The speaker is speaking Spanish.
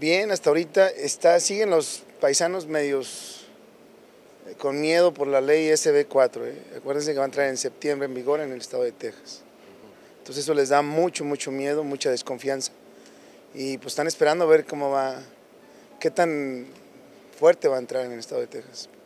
Bien, hasta ahorita siguen los paisanos medios con miedo por la ley SB4. Acuérdense que va a entrar en septiembre en vigor en el estado de Texas. Entonces eso les da mucho miedo, mucha desconfianza. Y pues están esperando a ver cómo va, qué tan fuerte va a entrar en el estado de Texas.